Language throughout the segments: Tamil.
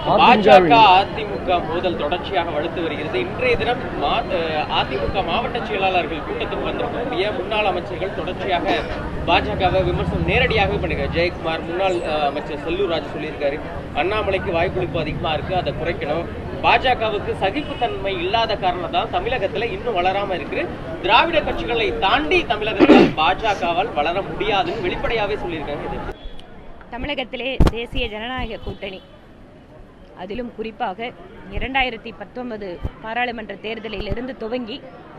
பாஜக அதிமுக மோதல் தொடர்ச்சியாக வலுத்து வருகிறது. இன்றைய தினம் அதிமுக மாவட்ட செயலாளர்கள் கூட்டத்துக்கு வந்திருக்கக்கூடிய முன்னாள் அமைச்சர்கள் தொடர்ச்சியாக பாஜகவை விமர்சனம் நேரடியாகவே பண்ணிருக்காரு. ஜெயக்குமார், முன்னாள் அமைச்சர் செல்லூர் ராஜு சொல்லியிருக்காரு, அண்ணாமலைக்கு வாய்ப்புளிப்பு அதிகமாக இருக்கு, அதை குறைக்கணும். பாஜகவுக்கு சகிப்புத்தன்மை இல்லாத காரணத்தால் தமிழகத்துல இன்னும் வளராம இருக்கு. திராவிட கட்சிகளை தாண்டி தமிழகத்தில் பாஜகவால் வளர முடியாதுன்னு வெளிப்படையாவே சொல்லியிருக்காங்க. தமிழகத்திலே தேசிய ஜனநாயக கூட்டணி, அதிலும் குறிப்பாக 2019 பாராளுமன்ற தேர்தலிலிருந்து துவங்கி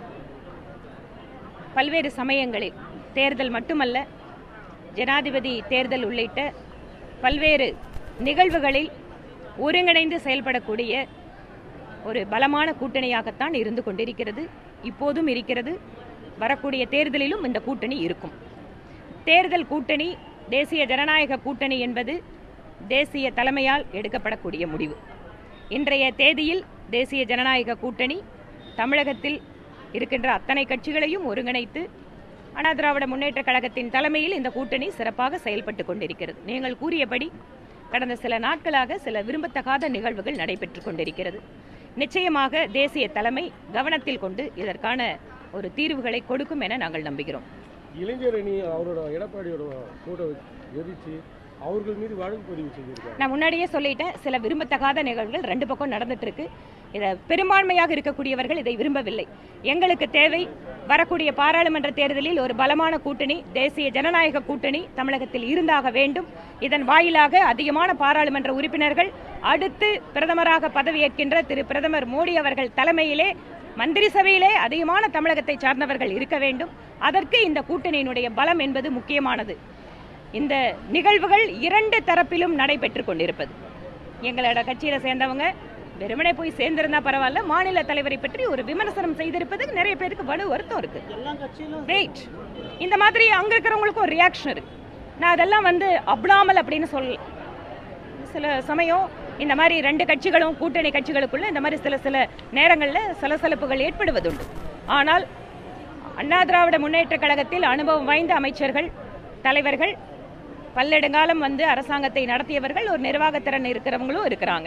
பல்வேறு சமயங்களில் தேர்தல் மட்டுமல்ல, ஜனாதிபதி தேர்தல் உள்ளிட்ட பல்வேறு நிகழ்வுகளில் ஒருங்கிணைந்து செயல்படக்கூடிய ஒரு பலமான கூட்டணியாகத்தான் இருந்து கொண்டிருக்கிறது. இப்போதும் இருக்கிறது. வரக்கூடிய தேர்தலிலும் இந்த கூட்டணி இருக்கும். தேர்தல் கூட்டணி, தேசிய ஜனநாயக கூட்டணி என்பது தேசிய தலைமையால் எடுக்கப்படக்கூடிய முடிவு. இன்றைய தேதியில் தேசிய ஜனநாயக கூட்டணி தமிழகத்தில் இருக்கின்ற அத்தனை கட்சிகளையும் ஒருங்கிணைத்து அண்ணா திராவிட முன்னேற்ற கழகத்தின் தலைமையில் இந்த கூட்டணி சிறப்பாக செயல்பட்டு கொண்டிருக்கிறது. நீங்கள் கூறியபடி கடந்த சில நாட்களாக சில விரும்பத்தகாத நிகழ்வுகள் நடைபெற்று கொண்டிருக்கிறது. நிச்சயமாக தேசிய தலைமை கவனத்தில் கொண்டு இதற்கான ஒரு தீர்வுகளை கொடுக்கும் என நாங்கள் நம்புகிறோம். இளைஞர் அணி அவரோட எடப்பாடியோட போட்டோ எரிச்சு அவர்கள் மீது வழக்கு பதிவு செய்திருக்காங்க. நான் முன்னாடியே சொல்லிட்டேன், சில விரும்பத்தகாத நிகழ்வுகள் ரெண்டு பக்கம் நடந்துட்டு இருக்கு. இதை பெரும்பான்மையாக இருக்கக்கூடியவர்கள் இதை விரும்பவில்லை. எங்களுக்கு தேவை வரக்கூடிய பாராளுமன்ற தேர்தலில் ஒரு பலமான கூட்டணி, தேசிய ஜனநாயக கூட்டணி தமிழகத்தில் இருந்தாக வேண்டும். இதன் வாயிலாக அதிகமான பாராளுமன்ற உறுப்பினர்கள் அடுத்து பிரதமராக பதவியேற்கின்ற திரு பிரதமர் மோடி அவர்கள் தலைமையிலே மந்திரி சபையிலே அதிகமான தமிழகத்தை சார்ந்தவர்கள் இருக்க வேண்டும். அதற்கு இந்த கூட்டணியினுடைய பலம் என்பது முக்கியமானது. இந்த நிகழ்வுகள் இரண்டு தரப்பிலும் நடைபெற்று கொண்டிருப்பது. எங்களோட கட்சியில சேர்ந்தவங்க வெறுமனே போய் சேர்ந்திருந்தா பரவாயில்ல, மாநில தலைவரை பற்றி ஒரு விமர்சனம் செய்திருப்பதுக்கு நிறைய பேருக்கு வலு வருத்தம் இருக்கு. வெயிட், இந்த மாதிரி அங்க இருக்கிறவங்களுக்கும் ஒரு ரியாக்ஷன் இருக்கு. நான் அதெல்லாம் அப்டாமல் அப்படின்னு சொல்ல. சில சமயம் இந்த மாதிரி ரெண்டு கட்சிகளும் கூட்டணி கட்சிகளுக்குள்ள இந்த மாதிரி சில நேரங்களில் சலசலப்புகள் ஏற்படுவதுண்டு. ஆனால் அண்ணா திராவிட முன்னேற்ற கழகத்தில் அனுபவம் வாய்ந்த அமைச்சர்கள், தலைவர்கள், பல்லெடுங்காலம் அரசாங்கத்தை நடத்தியவர்கள், ஒரு நிர்வாகத்திறன் இருக்கிறவங்களும் இருக்கிறாங்க.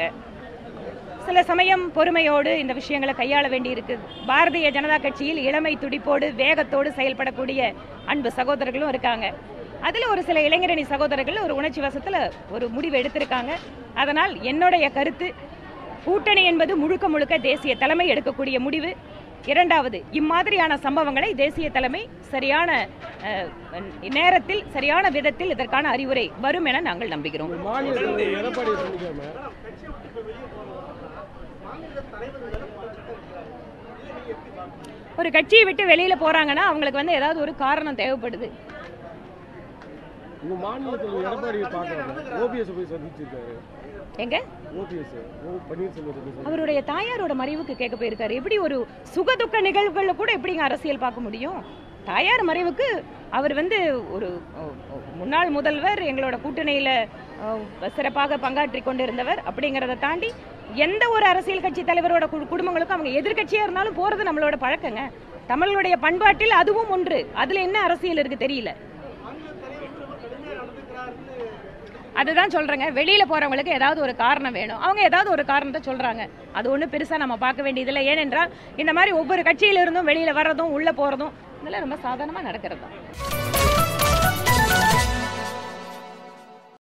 சில சமயம் பொறுமையோடு இந்த விஷயங்களை கையாள வேண்டியிருக்கு. பாரதிய ஜனதா கட்சியில் இளமை துடிப்போடு வேகத்தோடு செயல்படக்கூடிய அன்பு சகோதரர்களும் இருக்காங்க. அதில் ஒரு சில இளைஞரணி சகோதரர்கள் ஒரு உணர்ச்சி வசத்தில் ஒரு முடிவு எடுத்திருக்காங்க. அதனால் என்னுடைய கருத்து, கூட்டணி என்பது முழுக்க முழுக்க தேசிய தலைமை எடுக்கக்கூடிய முடிவு. இரண்டாவது, இம்மாதிரியான சம்பவங்களை தேசிய தலைமை சரியான நேரத்தில் சரியான விதத்தில் இதற்கான அறிவுரை வரும் என நாங்கள் நம்புகிறோம். ஒரு கட்சியை விட்டு வெளியில போறாங்கன்னா அவங்களுக்கு ஏதாவது ஒரு காரணம் தேவைப்படுது. அவருடைய தாயாரோட மறைவுக்கு கேட்க போயிருக்காரு. எப்படி ஒரு சுகதுக்க நிகழ்வுகள்ல கூட எப்படிங்க அரசியல் பார்க்க முடியும்? தாயார் மறைவுக்கு அவர் ஒரு முன்னாள் முதல்வர், எங்களோட கூட்டணியில சிறப்பாக பங்காற்றி கொண்டிருந்தவர். அப்படிங்கிறத தாண்டி எந்த ஒரு அரசியல் கட்சி தலைவரோட குடும்பங்களுக்கும் அவங்க எதிர்கட்சியா இருந்தாலும் போறது நம்மளோட பழக்கங்க. தமிழுடைய பண்பாட்டில் அதுவும் ஒன்று. அதுல என்ன அரசியல் இருக்கு தெரியல. அதுதான் சொல்றேங்க, வெளியில போறவங்களுக்கு ஏதாவது ஒரு காரணம் வேணும். அவங்க ஏதாவது ஒரு காரணத்தை சொல்றாங்க. அது ஒண்ணு பெருசா நம்ம பார்க்க வேண்டியதில்லை. ஏனென்றால் இந்த மாதிரி ஒவ்வொரு கட்சியில இருந்தும் வெளியில வர்றதும் உள்ள போறதும் இதெல்லாம் ரொம்ப சாதாரணமா நடக்கிறது தான்.